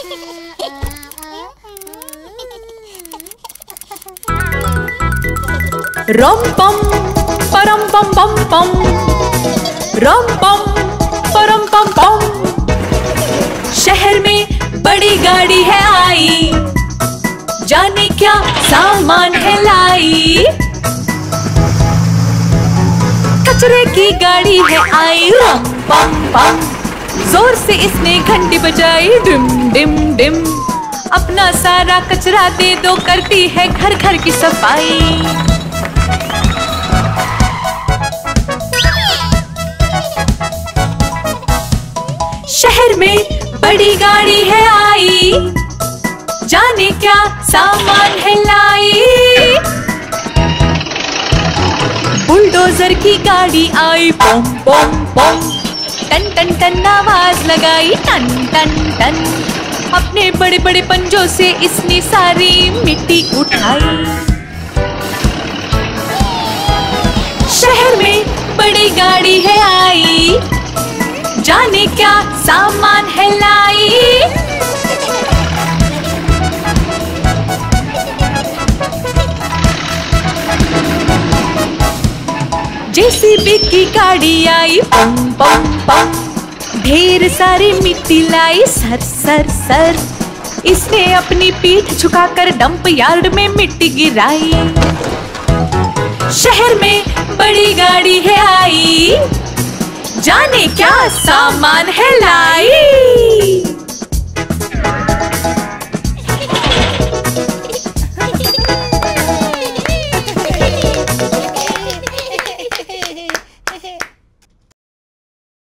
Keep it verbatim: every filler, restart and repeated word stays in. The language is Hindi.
रम पम परम पम पम पम, रम पम परम पम पम। शहर में बड़ी गाड़ी है आई, जाने क्या सामान है लाई। कचरे की गाड़ी है आई, रम पम पम। जोर से इसने घंटी बजाई, डिम डिम डिम। अपना सारा कचरा दे दो, करती है घर घर की सफाई। शहर में बड़ी गाड़ी है आई, जाने क्या सामान है लाई। बुलडोजर की गाड़ी आई, पम पम पम। टन टन टन आवाज लगाई, टन टन टन। अपने बड़े बड़े पंजों से इसने सारी मिट्टी उठाई। शहर में बड़ी गाड़ी है आई, जाने क्या सामान है लाई। जेसीबी की गाड़ी आई, पम पम पम। ढेर सारी मिट्टी लाई, सर सर सर। इसने अपनी पीठ झुकाकर डंप यार्ड में मिट्टी गिराई। शहर में बड़ी गाड़ी है आई, जाने क्या सामान है लाई।